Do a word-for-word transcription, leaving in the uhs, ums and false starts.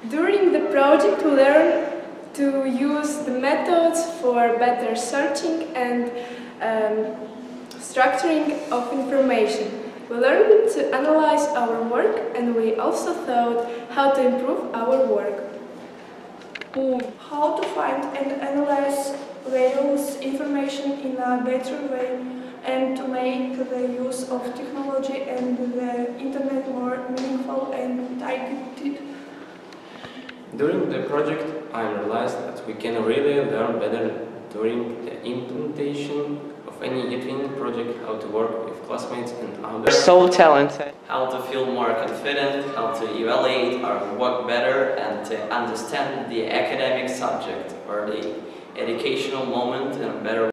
During the project, we learned to use the methods for better searching and um, structuring of information. We learned to analyze our work, and we also thought how to improve our work. Um, how to find and analyze various information in a better way, and to make the use of technology and the internet more meaningful and targeted. During the project, I realized that we can really learn better during the implementation of any given project, how to work with classmates and others. So talented. How to feel more confident, how to evaluate our work better, and to understand the academic subject or the educational moment in a better way.